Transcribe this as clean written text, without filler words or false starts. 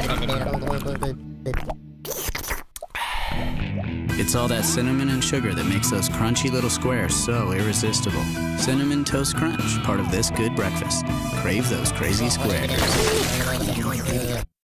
It's all that cinnamon and sugar that makes those crunchy little squares so irresistible. Cinnamon Toast Crunch, part of this good breakfast. Crave those crazy squares.